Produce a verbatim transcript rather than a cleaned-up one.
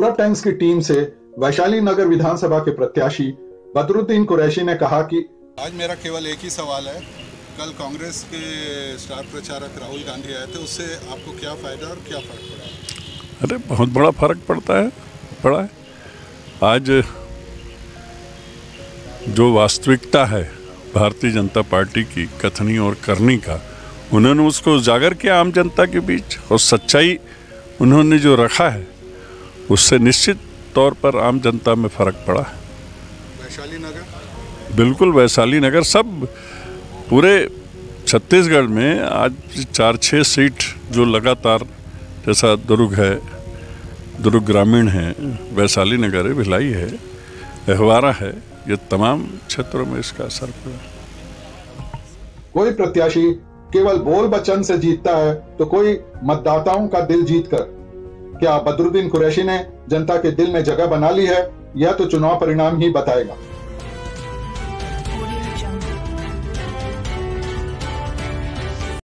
पूरब टाइम्स की टीम से वैशाली नगर विधानसभा के प्रत्याशी बदरुद्दीन कुरैशी ने कहा कि आज मेरा केवल एक ही सवाल है, कल कांग्रेस के स्टार प्रचारक राहुल गांधी आए थे, उससे आपको क्या फायदा और क्या फर्क पड़ा? अरे बहुत बड़ा फर्क पड़ता है पड़ा है आज जो वास्तविकता है भारतीय जनता पार्टी की कथनी और करनी का, उन्होंने उसको उजागर किया आम जनता के बीच, और सच्चाई उन्होंने जो रखा है उससे निश्चित तौर पर आम जनता में फर्क पड़ा है। वैशाली नगर, बिल्कुल वैशाली नगर, सब पूरे छत्तीसगढ़ में आज चार छः सीट जो लगातार, जैसा दुर्ग है, दुर्ग ग्रामीण है, वैशाली नगर है, भिलाई है, अहवारा है, ये तमाम क्षेत्रों में इसका असर पड़ा। कोई प्रत्याशी केवल बोल वचन से जीतता है तो कोई मतदाताओं का दिल जीतकर। क्या बदरुद्दीन कुरैशी ने जनता के दिल में जगह बना ली है, यह तो चुनाव परिणाम ही बताएगा।